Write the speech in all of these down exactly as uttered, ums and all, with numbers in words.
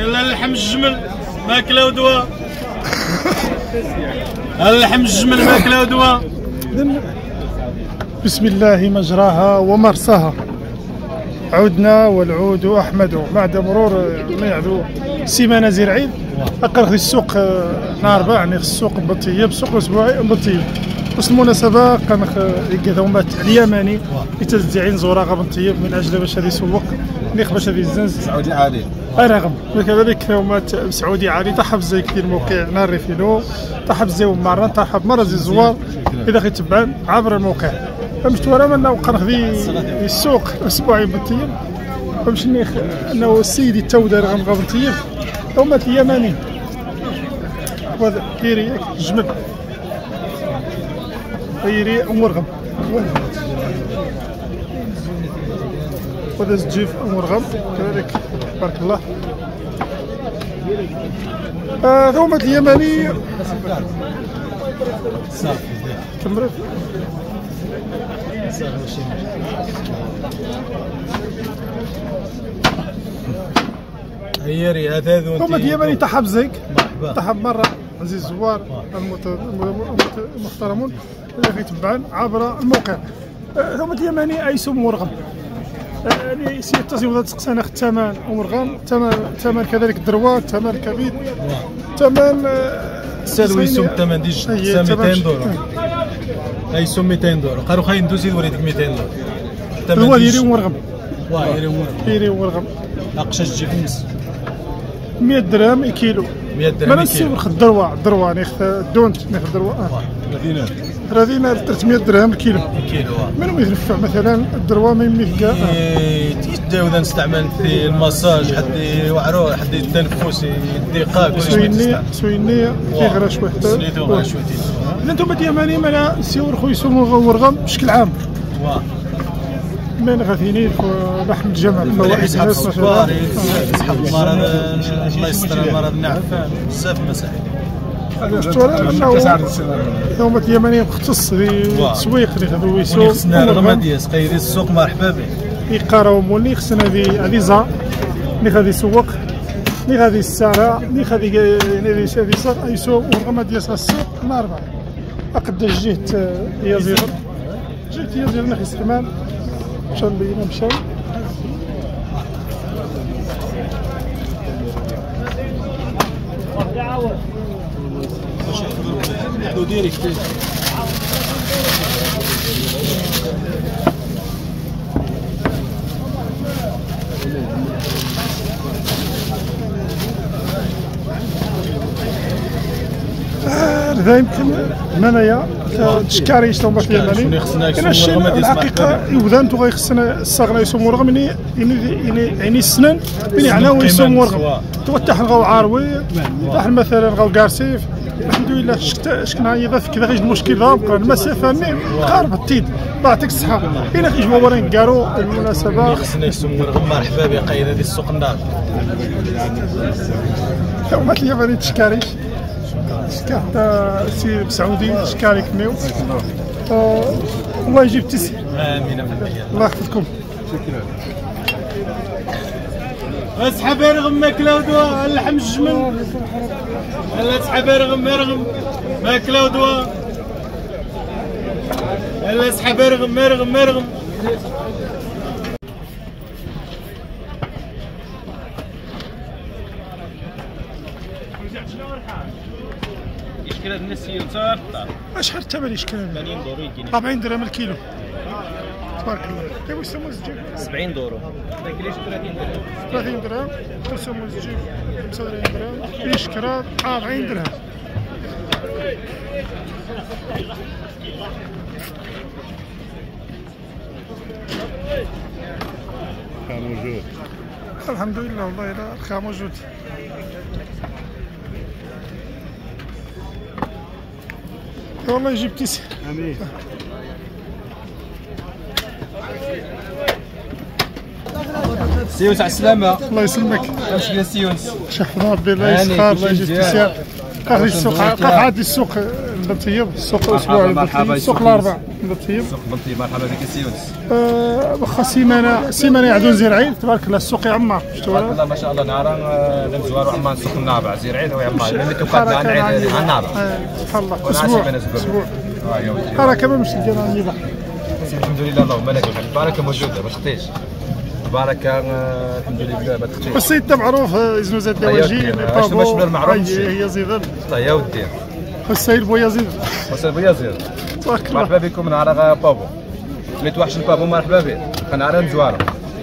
يلا اللحم الجمل ماكله ودواء. اللحم الجمل ماكله ودواء. بسم الله مجراها ومرساها. عدنا والعود احمد بعد مرور ما يعدو سيمانه زير عيد اقرا في السوق نهار ربع يعني السوق بطيب سوق اسبوعي بطيب. بس المناسبه كان يقدموا اليماني يتزعين زوراغ بطيب من اجل باش هذه يسوق نيخ باش هذه الزنز سعودي عالي رغم وكذلك يومات سعودي عالي تحب زي كثير موقع نار فينو تحب زي مره تحب مره زي الزوار اذا خي تبان عبر الموقع فهمت ورا من وقرا في السوق اسبوعي بطيب فهمت نيخ انه السيد التوده رغم بطيب يومات اليماني وهذا كيري جمل غيري مرغم وهذا الجيف مرغم كذلك بارك الله. هذا هما اليماني كمرت هيري هذا هما اليماني تحب زيك تحب مره عزيز الزوار المحترمون اللي يتبعون عبر الموقع. ثم اليماني ايسو مرغم يعني سي التصوير هذا تقسنا الثمن مرغم ثمن ثمن كذلك الدروات ثمن كبيد ثمن سالوي يسوم الثمن ديال مئتين دولار ايسو مئتين دولار قالوا خاين دوزي وريدك مئتين دولار هو يري مرغم واه يري مرغم يري مرغم اقشا تجي فلوس مئة درهم كيلو مئة درهم كيلو نسيو الدروه الدروه نيخ الدونت نيخ الدروه ثلاثين ثلاثين ثلاثمئة درهم الكيلو كيلو منو يدفع مثلا الدروه ما يملك كاع تيجاو اذا نستعمل في المساج حد يوعرو حد التنفس الدقاق سوينيه سوينيه كيغرى شويه سنيتو غير شويه اذا انتم اليماني مالا سيور خويا يسموا ورغم بشكل عام واه من غثينين لحم الجمل فواحد يسحب الصفار يسحب المرض الله يستر المرض النعفان بزاف مسائل هما اليمانيين مختص في التسويق اللي خذوا يسوق خصنا غماديه سقيدي السوق مرحبا به يقراو مولي خصنا هذه هذه زا اللي غادي يسوق اللي غادي الساره اللي غادي هذه هذه صاغ يسوق والغماديه السوق نهار ربع اقد جهه يزير جهه يزير نخي استعمال مشى اللي مشى ديريك هذا يمكن منايا تشكاري يشتو في اليماني كاين الشيء الحقيقه يوذان تو غيخصنا الصغنا يسمو رغم يعني يعني يعني السنان بين عناوين يسمو رغم تو تحلغاو عاروي تحل مثلا غاو كارسيف الحمد لله شكت شكنا يضا في كذا غيجي المشكل ضرب كان المسافه مين قارب التيد بعطيك الصحه الا كيجبوا ورين كارو المناسبه خصنا يسمو رغم مرحبا به قايد هذه السوق النار هما اليماني تشكاريش شكاحتا سي سعودي شكاري كميو الله يجيب التسير امين الله يحفظكم شكرا. اسحب رغم ماكله ودواء اللحم الجمل يلا اسحب رغم رغم ماكله ودواء يلا اسحب رغم رغم رغم يشكل هاد الناس يوصل شحال الثمن يشكل ثمانين دورو يجيني أربعين درهم الكيلو تبارك الله كيف يسموا الزجاج سبعين دورو ما كاينش ثلاثين درهم ثلاثين درهم يسموا الزجاج خمسة وثلاثين درهم يشكرا أربعين درهم موجود الحمد لله والله لا الخا موجود والله يجيب تيسير امين سيونس على السلامة الله يسلمك واش كاين سيونس شيخ ربي الله يسخر الله يجيب تيسير قاعد السوق قاعد السوق بنطيب السوق الاسبوعي بنطيب السوق الاربع بنطيب سوق بنطيب. مرحبا بك السي يونس. واخا سيمانه سيمانه يعدون زرعين تبارك الله السوق يعمر شفتوا تبارك الله ما شاء الله. نهار نزوار عمان سوق النابع زرعين ويعمر لما توقعنا عن عيد النابع سبحان الله اسبوع اسبوع حركه ما مش لقينا النظام. الحمد لله اللهم لك الحمد. البركه موجوده ما تخطيش. البركه الحمد لله ما تخطيش. والسيد تا معروف زنوزه الدواجي باش باش المعروف هي زيدان. الله يا ودي. والسيد بويزيد. والسيد بويزيد. مرحبا بكم من عرق بابو. اللي توحش البابو مرحبا به. خلينا نزوارو.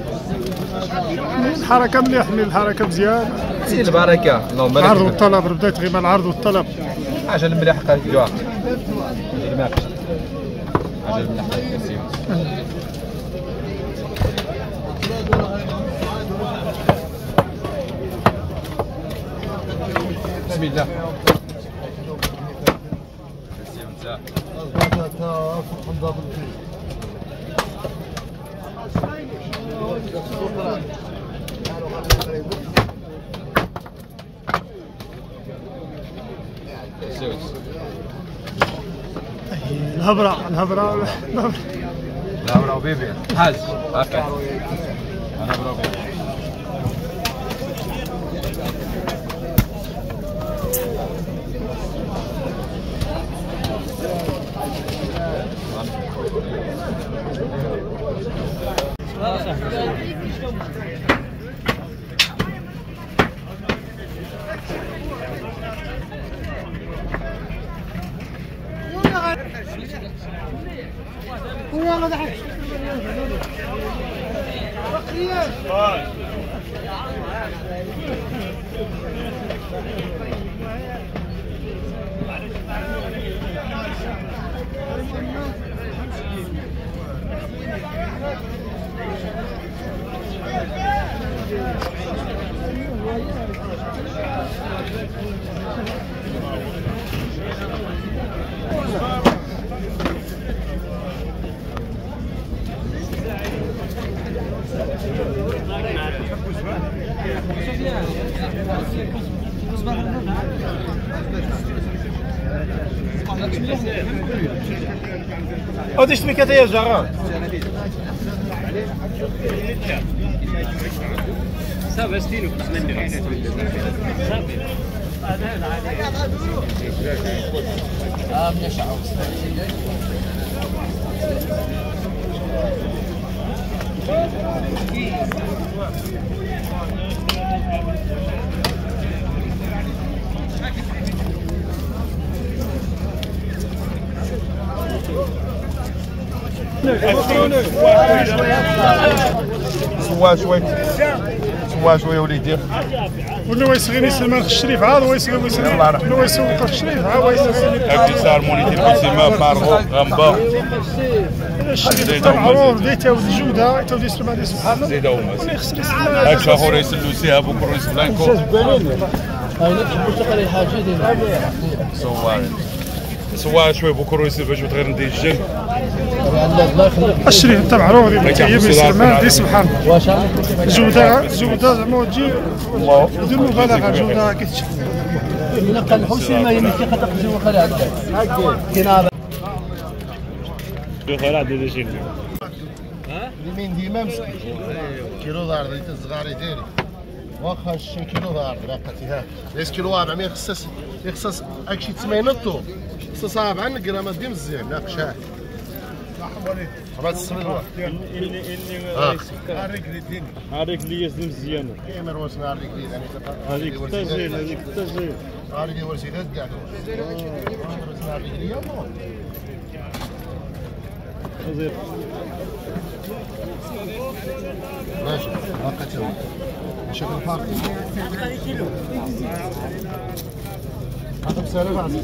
الحركه مليح من الحركه مزيان. سيد البركه اللهم لك العرض والطلب بدات غير العرض والطلب. حاجه المليحه قالت الجوار. حاجه المليحه كثير. بسم الله. الهبره الهبره الهبره وبيبي حاج هكا الهبره وبيبي. Odeš mi kada je žara? Sa vestinu kusmeni. Ah, minha chave. سوا شوي سوا شوي وليدي. ولا ويسغيني سلمان الشريف عاد ويسغي ويسغي ولا ويسوق الشريف عاد ويسغي هاكي صار مونيتي بسيما مارغو غامبا. الشريف معروف ديتا والجوده تو دي سلمان سبحان الله. زيد هما هاك شهور يسلو سيها بكره رئيس بلانكو. سوا سوا شوي بكره يصير باش غير ندي الجن. الشريف انت معروف ديال الطيب سلمان دي سبحان الله. الجوده الجوده زعما تجي بدون مبالغه الجوده كتشوف. من قال الحوسي ما يمشي خاطر الجو خلع عندك. كاين خلع ديال الجن. ها؟ اليمين ديما مسكين. كيلو دار ديال الصغاري ديالي. واخا شي كيلو دار راقتي ها. ليس كيلو أربعمية خصص يخصص هاكشي ثمانين الطول. خصص أربعة غرامات ديال مزيان ناقشاه. خلاص السمين واحد. اللي اللي هاريك لي دين. هاريك لي يزن مزيانه. اي مروس هاريك لي يعني هذيك التسجيل هذيك التسجيل. هاريك هو السيدات كاع مروس هاريك لي خزير. ماشي هاكا تو. شكل الفرق. هذا بسالة عزيز.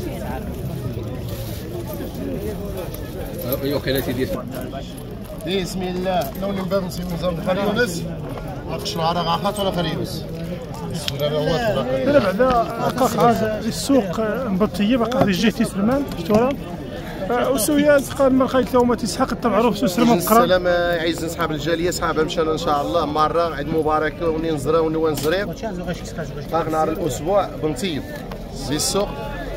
ايوا خيلاتي ديال بسم الله لون نبدا نسمي نظام خلي يونس ناقش العراق عقات ولا خلي يونس انا بعدا قاق هذا السوق مبطيه باقي غادي جهتي سلمان شفتوها وسويات قال ما لقيت لهم تسحق التمعروف سو سلمان قرا السلام يعز اصحاب الجاليه اصحاب مشانا ان شاء الله مره عيد مبارك وني نزرا وني نزريق باقي نهار الاسبوع بنطيب في السوق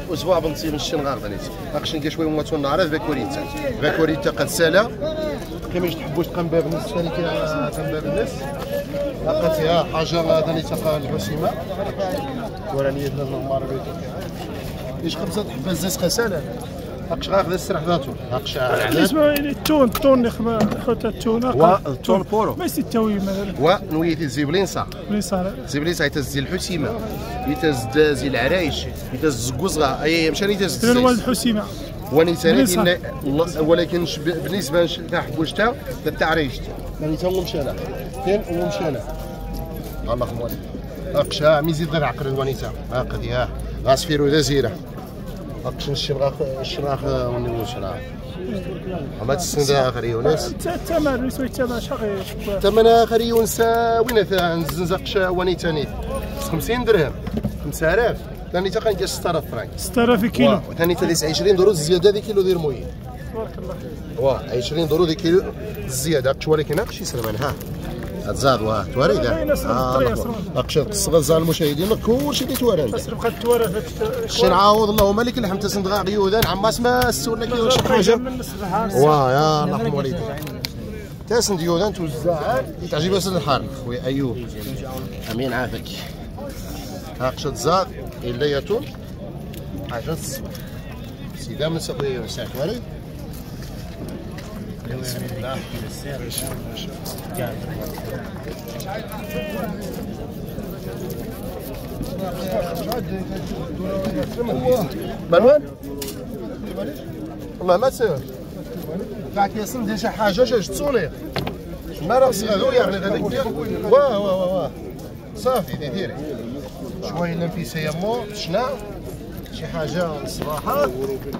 اسبوع بنصيب نشن غار دنيت اخشن كشوي موتو النهار فاكوريتا فاكوريتا قد سالا كيما تحبوش تقام باب الناس ثاني كان باب الناس لقيتها حاجه دنيت الحسيمه وراني هنا المره ايش خمسه حبه زيت غساله هاكش غاخذ السرح ذاته هاكش بالنسبه للتون التون اللي خما خوتا التون والتون بورو ما يستوي مثلا ونويتي زيبلينسا بلينسا زيبلينسا يتز الحسيمه يتز زي العرايش يتز القزغه اي مشاني يتز الوالد الحسيمه واني ثاني ولكن بالنسبه تاع حبوشتا تاع عريشت يعني تا هو مشانا فين هو مشانا اللهم ولي هاكشا ميزي دير عقل الوانيتا هاكدي ها غاسفيرو دازيره هاكش الشراخ الشراخ وني الشراخ ما تسند اخر يونس الثمن يسوي الثمن شغير الثمن اخر يونس وين نزقش وانيتاني خمسين درهم خمسة آلاف ثاني تا كندير ستة آلاف فرانك ستة آلاف كيلو ثاني تا عشرين درهم زياده ديال كيلو ديال مويه تبارك الله واه عشرين درهم ديال كيلو زياده ولكن هاكشي سلمان ها تزاد واه توارد هاكشي الصغار المشاهدين كلشي اللي توارد بس بقات توارد شي نعاوض اللهم لك اللحم تسند غا عيودان عماس ما سولنا كي شي حاجه واه يا الله يرحم والديك تسند يودان توزعان تعجب اسد الحار خويا ايوب امين عافاك هاكشي تزاد الا ياتون حاجه سيدا من سقيا ساعه توارد بسم الله مروان والله ما تسير قاعد يصل دير شي حاجه جاج تصوني ما راه صغير يعني هذاك واه واه واه صافي ديري شويه لمبيسه يمو شنا شي حاجه الصراحه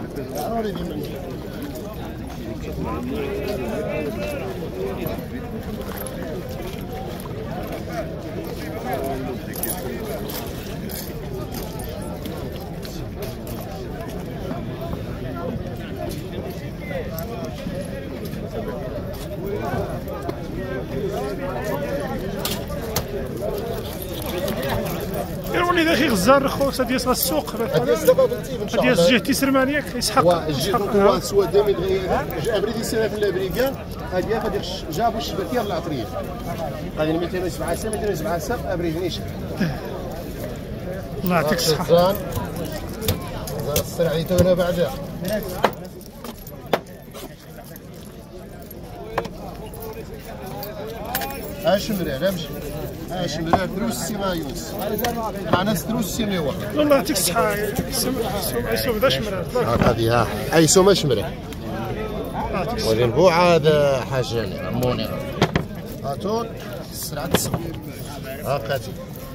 يروني داخل غزار الخوصه ديال السوق ديال جهتي سرمانيه يسحق يسحق هو سوا دامي ابريدي سنه في الابريكان هذه غادي جابوا الشبكيه العطريه غادي مئتين وسبعة سنه مئتين وسبعة سنه ابريدي نيش الله يعطيك الصحه السرعه تونا بعدها اش مريع لا مشي اش مريع دروس سيما يونس معنا دروس سيما واحد الله يعطيك الصحه يسوم داش مريع هذه ها اي سوم اش مريع ولي البوعه هذا حاجه موني هاتون السرعه تسبق هاكاتي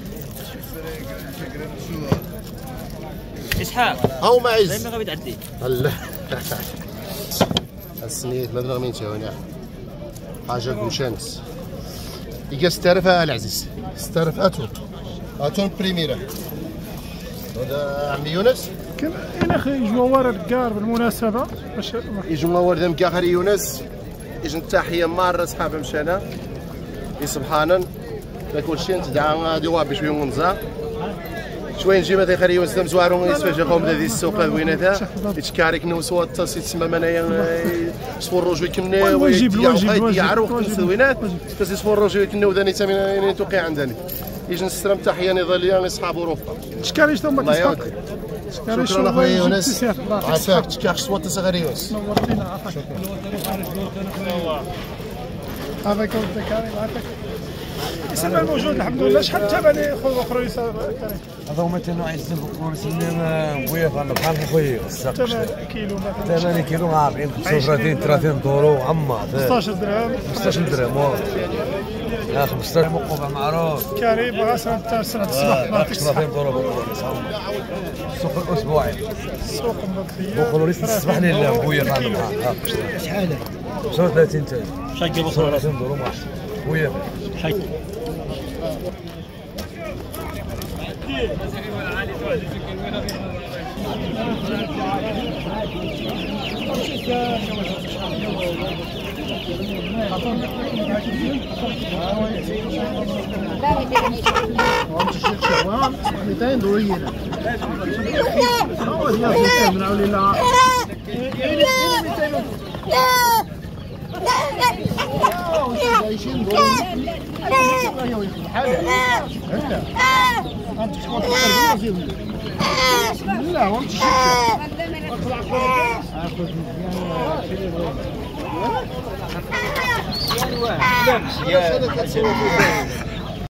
اسحاق هاو معز زي ما غادي تعدي لا السنيت ما بغا مين تاونا حاجه كوشانس يجي ستارفها العزيز ستارف اتون اتون بريميرا هذا عمي يونس كان الى اخي جوار الكار بالمناسبه باش يجوا ورد كاخر يونس يجن تحيه مره صحاب مشانا سبحانا كل شيء تدعى ديوا بشويه منزا شويه نجي مثلا خلي يونس مزوارون يسفاجا قوم هذه السوق ويناتها يتكارك نوسوا التصي تسمى منايا صفور رجوي كنا واجب الواجب يعرف التسوينات بس صفور رجوي كنا وداني ثمن توقي عندنا يجي نستلم تحيه نضاليه لاصحاب اوروبا شكاريش ثم الله شكرا اخويا يونس عافاك تكاش صوت صغير يونس نورتينا عافاك هذا كون ذكري عافاك السلام الموجود الحمد لله. شحال الثمن خويا اخرى هذا هما تنوع عز البقور سلام بويا فانا بحال خويا ثمانية كيلو مثلا ثمانية كيلو مع أربعين خمسة وثلاثين ثلاثين دورو عما خمسطاش درهم خمسطاش درهم واه لا خمسطاش مقوبة معروف كريم غاسل تاع سنة الصباح ثلاثين دورو السوق الأسبوعي السوق المغربية بقولوا لي تصبح لي لا بويا فانا بحال شحال خمسة وثلاثين تاعي شاكي بصرة ثلاثين دورو مع بويا شاكي مئتين دورية هو ديال مئتين من عولي لا عايشين دورية لا وانت شفت